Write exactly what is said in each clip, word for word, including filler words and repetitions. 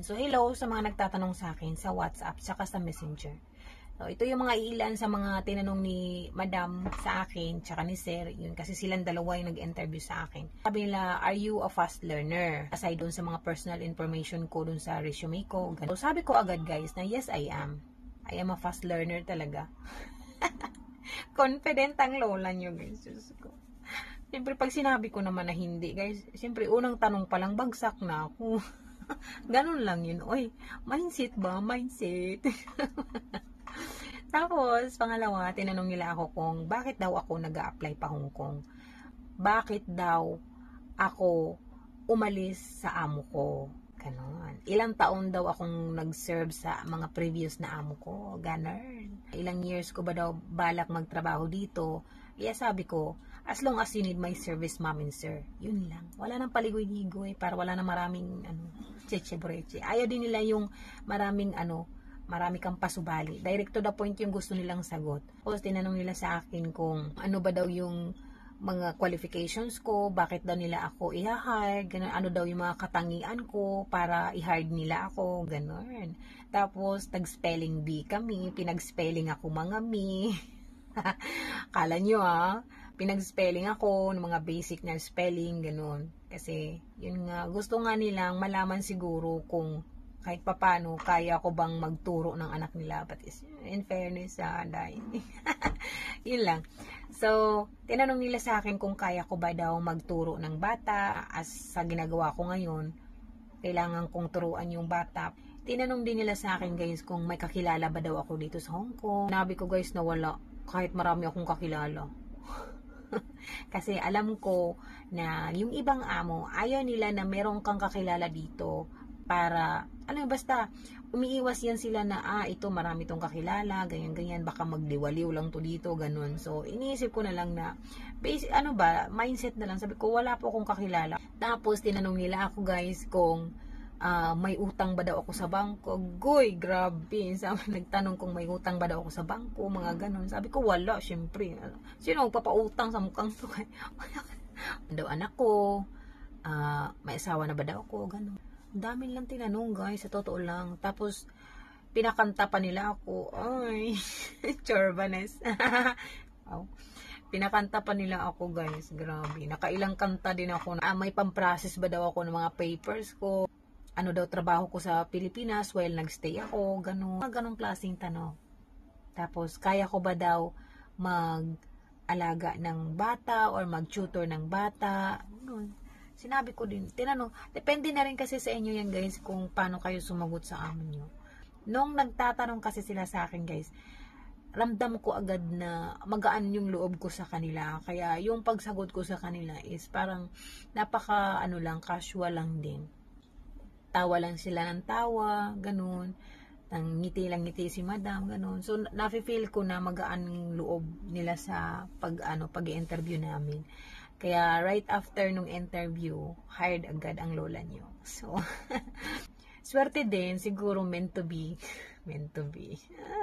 So, hello sa mga nagtatanong sa akin sa WhatsApp saka sa Messenger. So, ito yung mga ilan sa mga tinanong ni Madam sa akin tsaka ni Sir. Yun, kasi silang dalawa yung nag-interview sa akin. Sabi nila, are you a fast learner? Aside dun sa mga personal information ko dun sa resume ko. Ganun. So, sabi ko agad guys na yes, I am. I am a fast learner talaga. Confident ang lola nyo guys. Diyos ko. Siyempre, pag sinabi ko naman na hindi, guys, siyempre, unang tanong pa lang, bagsak na ako. Ganun lang yun. Oy, mindset ba? Mindset. Tapos, pangalawa, tinanong nila ako kung bakit daw ako nag-a-apply pa Hong Kong. Bakit daw ako umalis sa amo ko. Ganon. Ilang taon daw akong nag-serve sa mga previous na amo ko. Ganon. Ilang years ko ba daw balak magtrabaho dito. Kaya sabi ko, as long as you need my service, ma'am and sir. Yun lang. Wala nang paligoy-ligoy para wala nang maraming ano, cheche-breche. Ayaw din nila yung maraming ano, marami kang pasubali. Direct to the point yung gusto nilang sagot. Tapos tinanong nila sa akin kung ano ba daw yung mga qualifications ko, bakit daw nila ako i-hire, ganun, ano daw yung mga katangian ko para i-hire nila ako, ganun. Tapos, tag-spelling bee kami, pinag-spelling ako mga mi. Kala nyo ah, pinag-spelling ako ng mga basic na spelling, ganun. Kasi, yun nga, gusto nga nilang malaman siguro kung kahit papano, kaya ko bang magturo ng anak nila. But in fairness, ah, dahil. Yun lang. So, tinanong nila sa akin kung kaya ko ba daw magturo ng bata as sa ginagawa ko ngayon. Kailangan kong turuan yung bata. Tinanong din nila sa akin guys kung may kakilala ba daw ako dito sa Hong Kong. Nabi ko guys na wala. Kahit marami akong kakilala. Kasi alam ko na yung ibang amo, ayaw nila na meron kang kakilala dito para, ano basta, umiiwas yan sila na, ah, ito marami tong kakilala, ganyan-ganyan, baka magdiwaliw lang to dito, ganun. So, iniisip ko na lang na, basic, ano ba, mindset na lang. Sabi ko, wala po akong kakilala. Tapos, tinanong nila ako guys kung uh, may utang ba daw ako sa bangko. Goy, grabe. Sabi, nagtanong kung may utang ba daw ako sa bangko, mga ganun. Sabi ko, wala, syempre. Sino magpapautang sa mukhang to? Daw anak ko, uh, may asawa na ba daw ako, ganun. Dami lang tinanong guys, sa totoo lang. Tapos, pinakanta pa nila ako. Ay, chorbanes. Oh. Pinakanta pa nila ako guys, grabe. Nakailang kanta din ako. Ah, may pang-process ba daw ako ng mga papers ko? Ano daw trabaho ko sa Pilipinas while nagstay ako? Ganun. Ganong klaseng tanong. Tapos, kaya ko ba daw mag-alaga ng bata or mag-tutor ng bata? Ganun. Sinabi ko din, tinanong, depende na rin kasi sa inyo yan guys kung paano kayo sumagot sa amin nyo. Nung nagtatanong kasi sila sa akin guys, ramdam ko agad na magaan yung loob ko sa kanila. Kaya yung pagsagot ko sa kanila is parang napaka ano lang, casual lang din. Tawa lang sila ng tawa, ganun. Nang ngiti lang ngiti si madam, ganun. So, nafe-feel ko na magaan yung loob nila sa pag, ano, pag-interview namin. Kaya, right after nung interview, hired agad ang lola nyo. So, swerte din, siguro meant to be. Meant to be.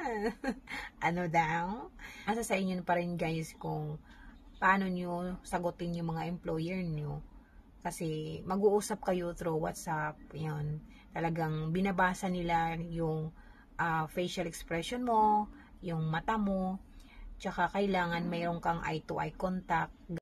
Ano daw? Asa sa inyo pa rin guys kung paano nyo sagutin yung mga employer nyo. Kasi, mag-uusap kayo through WhatsApp. Yun. Talagang binabasa nila yung uh, facial expression mo, yung mata mo, tsaka kailangan mayroon kang eye-to-eye contact.